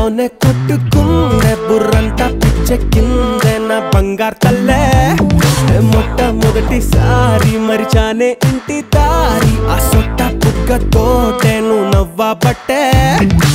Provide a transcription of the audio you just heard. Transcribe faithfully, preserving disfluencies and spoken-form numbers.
నీతోనే కొట్టుకుందే బుర్రంతా పిచ్చెక్కిందే నా బంగారు తల్లే మొట్టమొదటిసారి మరిచానే ఇంటి దారి ఆ సొట్ట పుక్కతోటే నువ్వు నవ్వబట్టే